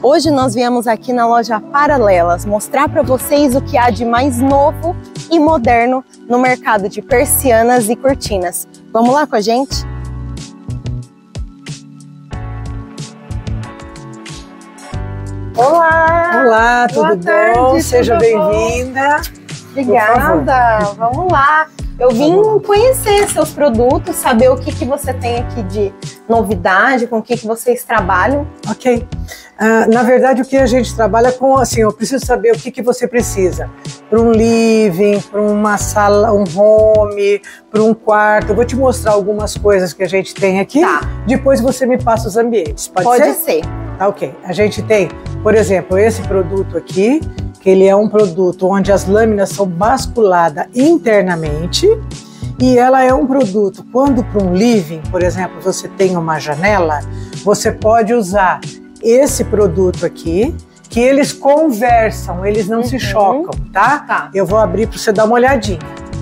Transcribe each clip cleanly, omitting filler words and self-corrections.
Hoje nós viemos aqui na loja Paralelas mostrar para vocês o que há de mais novo e moderno no mercado de persianas e cortinas. Vamos lá com a gente? Olá! Olá, tudo bom? Seja bem-vinda. Obrigada, vamos lá. Eu vim conhecer seus produtos, saber o que você tem aqui de novidade, com o que vocês trabalham. Ok. Na verdade, o que a gente trabalha com, assim, eu preciso saber o que você precisa. Para um living, para uma sala, um home, para um quarto. Eu vou te mostrar algumas coisas que a gente tem aqui. Tá. Depois você me passa os ambientes. Pode ser? Tá, ok. A gente tem, por exemplo, esse produto aqui, que ele é um produto onde as lâminas são basculadas internamente, e ela é um produto, quando para um living, por exemplo, você tem uma janela, você pode usar esse produto aqui, que eles conversam, eles não se chocam, tá? Eu vou abrir para você dar uma olhadinha.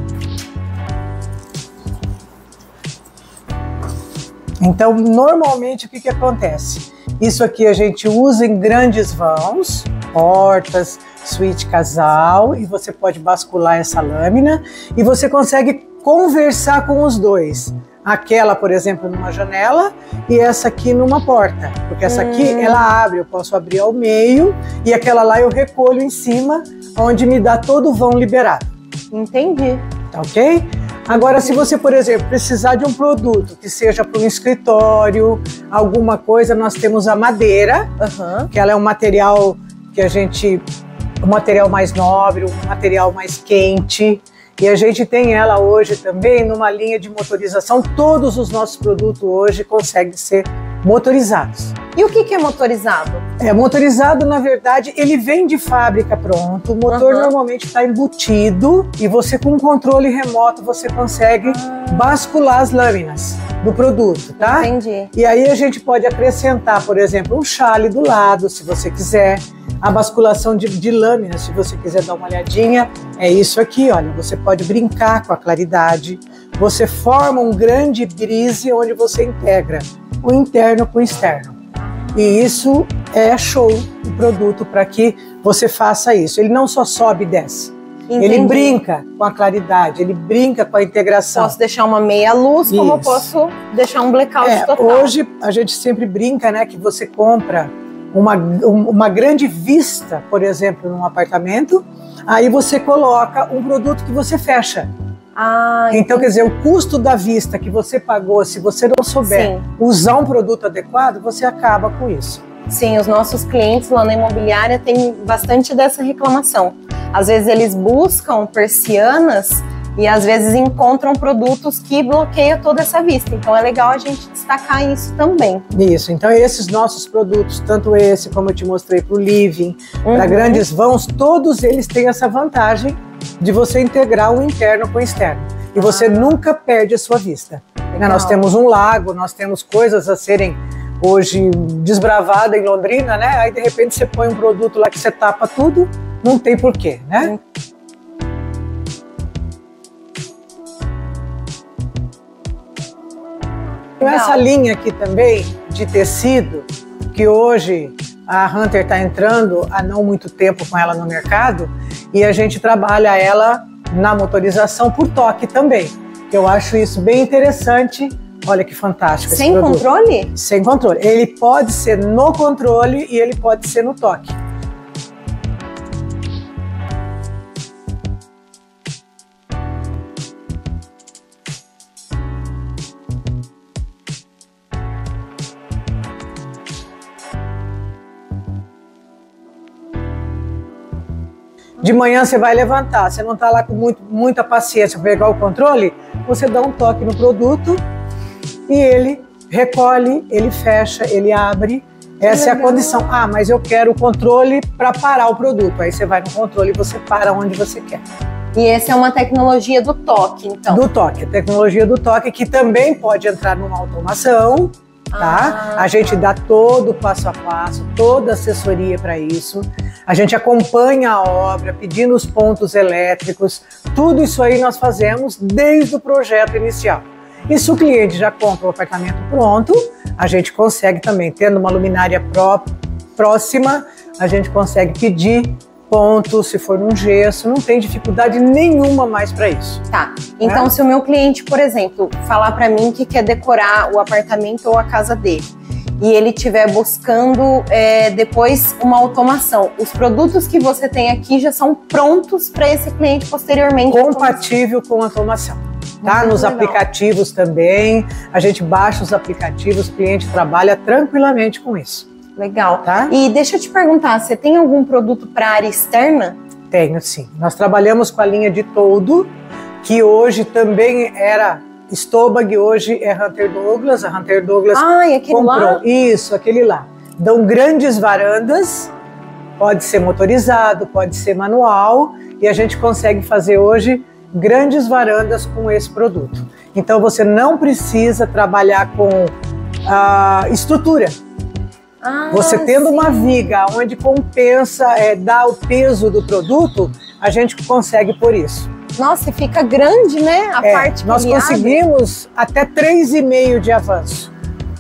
Então, normalmente, o que acontece? Isso aqui a gente usa em grandes vãos, portas, suíte casal, e você pode bascular essa lâmina e você consegue conversar com os dois. Aquela, por exemplo, numa janela e essa aqui numa porta. Porque essa aqui, ela abre, eu posso abrir ao meio, e aquela lá eu recolho em cima, onde me dá todo o vão liberado. Entendi. Tá ok? Agora, se você, por exemplo, precisar de um produto que seja para um escritório, alguma coisa, nós temos a madeira, que ela é um material que a gente... um material mais nobre, um material mais quente. E a gente tem ela hoje também numa linha de motorização. Todos os nossos produtos hoje conseguem ser motorizados. E o que é motorizado? Motorizado, na verdade, ele vem de fábrica pronto. O motor normalmente está embutido e você, com um controle remoto, você consegue bascular as lâminas do produto, tá? Entendi. E aí a gente pode acrescentar, por exemplo, um chale do lado, se você quiser. A basculação de lâminas, se você quiser dar uma olhadinha, é isso aqui, olha. Você pode brincar com a claridade. Você forma um grande brise onde você integra o interno com o externo. E isso é show o produto para que você faça isso. Ele não só sobe e desce. Entendi. Ele brinca com a claridade, ele brinca com a integração. Posso deixar uma meia luz, como eu posso deixar um blackout total. Hoje a gente sempre brinca, né, que você compra uma grande vista, por exemplo, num apartamento, aí você coloca um produto que você fecha. Então, quer dizer, o custo da vista que você pagou, se você não souber usar um produto adequado, você acaba com isso. Sim, os nossos clientes lá na imobiliária têm bastante dessa reclamação. Às vezes eles buscam persianas e às vezes encontram produtos que bloqueiam toda essa vista. Então é legal a gente destacar isso também. Isso, então esses nossos produtos, tanto esse como eu te mostrei para o living, para grandes vãos, todos eles têm essa vantagem de você integrar o interno com o externo. E você nunca perde a sua vista. Nós temos um lago, nós temos coisas a serem hoje desbravadas em Londrina, né? Aí de repente você põe um produto lá que você tapa tudo, não tem porquê, né? Essa linha aqui também de tecido, que hoje a Hunter está entrando há não muito tempo com ela no mercado, e a gente trabalha ela na motorização por toque também. Eu acho isso bem interessante. Olha que fantástico esse produto. Sem controle? Sem controle. Ele pode ser no controle e ele pode ser no toque. De manhã você vai levantar, você não está lá com muita paciência para pegar o controle, você dá um toque no produto e ele recolhe, ele fecha, ele abre. Essa é a condição. Mas eu quero o controle para parar o produto. Aí você vai no controle e você para onde você quer. E essa é uma tecnologia do toque, então? Do toque, a tecnologia do toque, que também pode entrar numa automação. Tá? A gente dá todo o passo a passo, toda a assessoria para isso. A gente acompanha a obra, pedindo os pontos elétricos. Tudo isso aí nós fazemos desde o projeto inicial. E se o cliente já compra o apartamento pronto, a gente consegue também, tendo uma luminária próxima, a gente consegue pedir ponto, se for num gesso, não tem dificuldade nenhuma mais para isso. Tá, então se o meu cliente, por exemplo, falar para mim que quer decorar o apartamento ou a casa dele, e ele estiver buscando depois uma automação, os produtos que você tem aqui já são prontos para esse cliente posteriormente? Compatível com automação. Tá? Nos aplicativos também, a gente baixa os aplicativos, o cliente trabalha tranquilamente com isso. Legal. Tá? E deixa eu te perguntar, você tem algum produto para área externa? Tenho, sim. Nós trabalhamos com a linha de toldo, que hoje também era Stobag, hoje é Hunter Douglas. A Hunter Douglas aquele comprou. lá? Isso, aquele lá. Dão grandes varandas, pode ser motorizado, pode ser manual, e a gente consegue fazer hoje grandes varandas com esse produto. Então você não precisa trabalhar com estrutura. Você tendo uma viga onde compensa, dá o peso do produto, a gente consegue por isso. Nossa, e fica grande, né? A parte que nós conseguimos até 3,5 de avanço.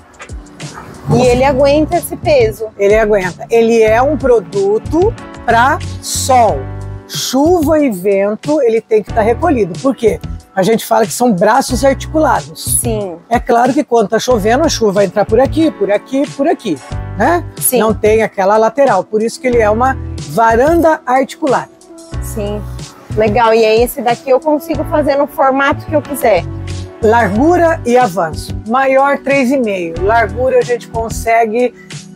E ele aguenta esse peso? Ele aguenta. Ele é um produto para sol. Chuva e vento, ele tem que estar recolhido. Por quê? A gente fala que são braços articulados. Sim. É claro que quando está chovendo, a chuva vai entrar por aqui, por aqui, por aqui, né? Sim. Não tem aquela lateral. Por isso que ele é uma varanda articulada. Sim. Legal. E aí esse daqui eu consigo fazer no formato que eu quiser. Largura e avanço. Maior 3,5. Largura a gente consegue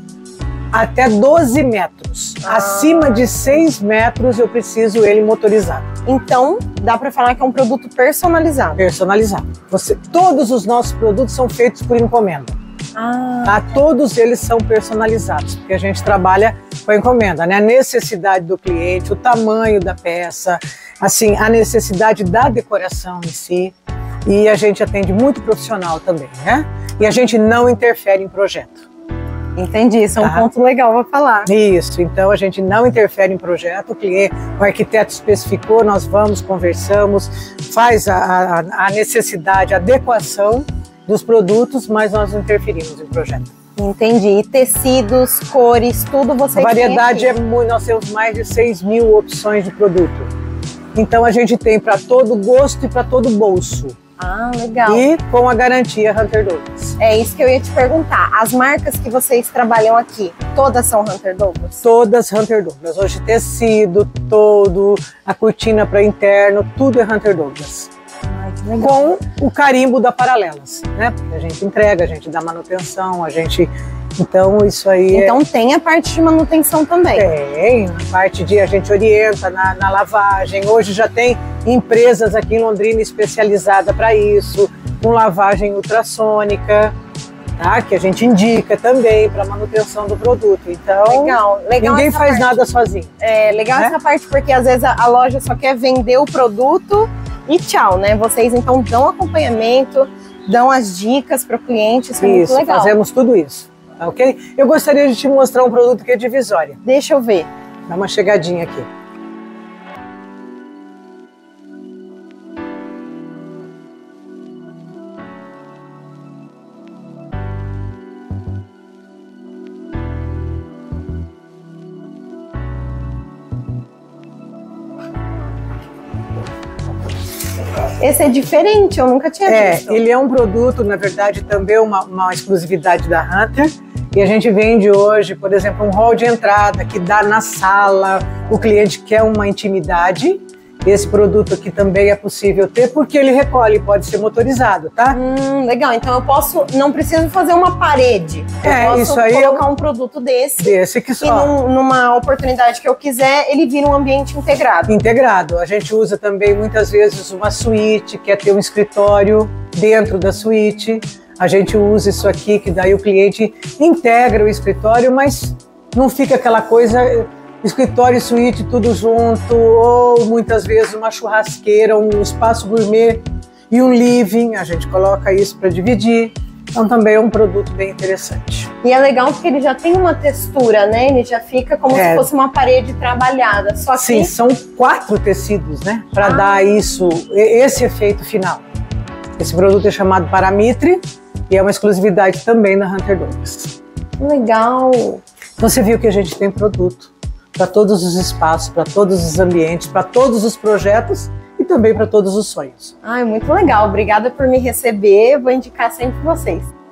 até 12 metros. Acima de 6 metros eu preciso ele motorizado. Então, dá para falar que é um produto personalizado. Personalizado. Todos os nossos produtos são feitos por encomenda. Tá? Todos eles são personalizados, porque a gente trabalha com a encomenda, né? A necessidade do cliente, o tamanho da peça, assim, a necessidade da decoração em si. E a gente atende muito profissional também, né? E a gente não interfere em projeto. Entendi, isso é um ponto legal, vou falar. Isso, então a gente não interfere em projeto, o arquiteto especificou, nós vamos, conversamos, faz a necessidade, a adequação dos produtos, mas nós não interferimos em projeto. Entendi, e tecidos, cores, tudo você tem. A variedade é muito, nós temos mais de 6.000 opções de produto. Então a gente tem para todo gosto e para todo bolso. Legal. E com a garantia Hunter Douglas. É isso que eu ia te perguntar. As marcas que vocês trabalham aqui, todas são Hunter Douglas? Todas Hunter Douglas. Hoje tecido, todo, a cortina para interno, tudo é Hunter Douglas. Que legal. Com o carimbo da Paralelas, né? Porque a gente entrega, a gente dá manutenção, a gente... Então isso aí Então tem a parte de manutenção também? Tem, a parte de a gente orienta na lavagem. Hoje já tem empresas aqui em Londrina especializadas para isso, com lavagem ultrassônica, tá? Que a gente indica também para manutenção do produto. Então, legal ninguém faz nada sozinho. É legal, né? Essa parte, porque às vezes a loja só quer vender o produto e tchau, né? Vocês então dão acompanhamento, dão as dicas para o cliente, isso é muito legal. Fazemos tudo isso. Tá, ok? Eu gostaria de te mostrar um produto que é divisória. Deixa eu ver. Dá uma chegadinha aqui. Esse é diferente, eu nunca tinha visto. Ele é um produto, na verdade, também uma exclusividade da Hunter. E a gente vende hoje, por exemplo, um hall de entrada que dá na sala, o cliente quer uma intimidade. Esse produto aqui também é possível ter, porque ele recolhe, pode ser motorizado, tá? Legal, então eu não preciso fazer uma parede. Eu posso isso aí colocar um produto desse que só. E numa oportunidade que eu quiser, ele vira um ambiente integrado. Integrado. A gente usa também muitas vezes uma suíte, quer ter um escritório dentro da suíte. A gente usa isso aqui, que daí o cliente integra o escritório, mas não fica aquela coisa... Escritório e suíte tudo junto, ou muitas vezes uma churrasqueira, um espaço gourmet e um living, a gente coloca isso para dividir. Então também é um produto bem interessante. E é legal porque ele já tem uma textura, né? Ele já fica como se fosse uma parede trabalhada. Só que... Sim, são 4 tecidos, né? Para dar esse efeito final. Esse produto é chamado Paramitre e é uma exclusividade também da Hunter Douglas. Legal! Então você viu que a gente tem produto para todos os espaços, para todos os ambientes, para todos os projetos e também para todos os sonhos. Ai, muito legal. Obrigada por me receber. Vou indicar sempre vocês.